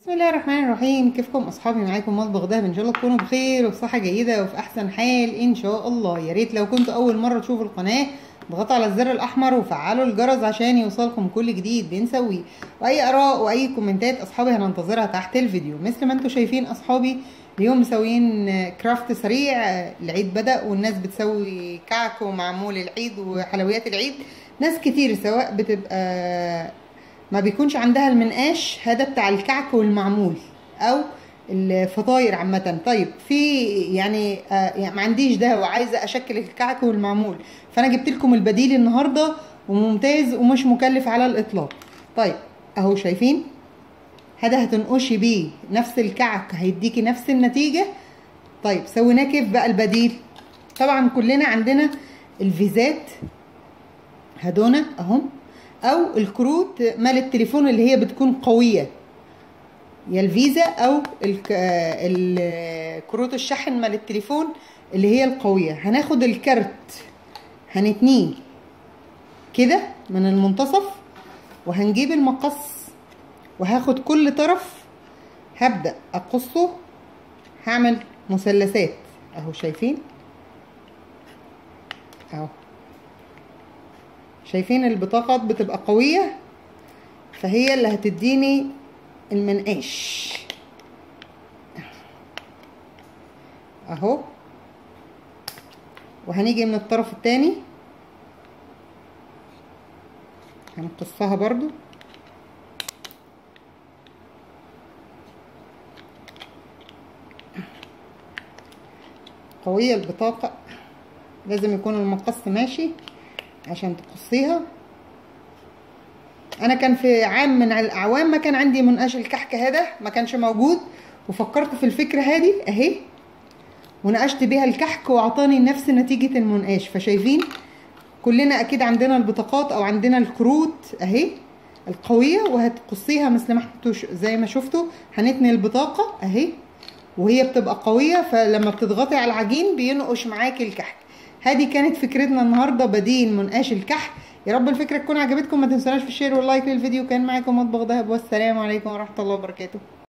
بسم الله الرحمن الرحيم. كيفكم اصحابي؟ معاكم مطبخ دهب. ان شاء الله تكونوا بخير وفي صحه جيده وفي احسن حال ان شاء الله. يا ريت لو كنتوا اول مره تشوفوا القناه اضغطوا على الزر الاحمر وفعلوا الجرس عشان يوصلكم كل جديد بنسويه، واي اراء واي كومنتات اصحابي هننتظرها تحت الفيديو. مثل ما انتم شايفين اصحابي اليوم مسويين كرافت سريع. العيد بدأ والناس بتسوي كعك ومعمول العيد وحلويات العيد. ناس كتير سواء بتبقى ما بيكونش عندها المنقاش هذا بتاع الكعك والمعمول او الفطاير عامه. طيب في يعني ما عنديش ده وعايزه اشكل الكعك والمعمول، فانا جبت لكم البديل النهارده وممتاز ومش مكلف على الاطلاق. طيب اهو شايفين هذا هتنقشي بيه نفس الكعك هيديكي نفس النتيجه. طيب سويناه كيف بقى البديل؟ طبعا كلنا عندنا الفيزات هدونا اهم، او الكروت مال التليفون اللي هي بتكون قويه، يا الفيزا او الكروت الشحن مال التليفون اللي هي القويه. هناخد الكارت هنتنيه كده من المنتصف وهنجيب المقص وهاخد كل طرف هبدأ اقصه، هعمل مثلثات اهو شايفين اهو. شايفين البطاقات بتبقى قوية فهي اللي هتديني المنقاش اهو. وهنيجي من الطرف التاني هنقصها برضو قوية البطاقة، لازم يكون المقص ماشي عشان تقصيها. انا كان في عام من الاعوام ما كان عندي منقاش الكحك هذا، ما كانش موجود، وفكرت في الفكره هذه اهي ونقشت بيها الكحك واعطاني نفس نتيجه المنقاش. فشايفين كلنا اكيد عندنا البطاقات او عندنا الكروت اهي القويه، وهتقصيها مثل ما انتوا زي ما شفتوا. هنتني البطاقه اهي وهي بتبقى قويه، فلما بتضغطي على العجين بينقش معاكي الكحك. هذه كانت فكرتنا النهارده، بديل منقاش الكحك. يا رب الفكره تكون عجبتكم، ما تنسوناش في الشير واللايك للفيديو. كان معاكم مطبخ دهب والسلام عليكم ورحمه الله وبركاته.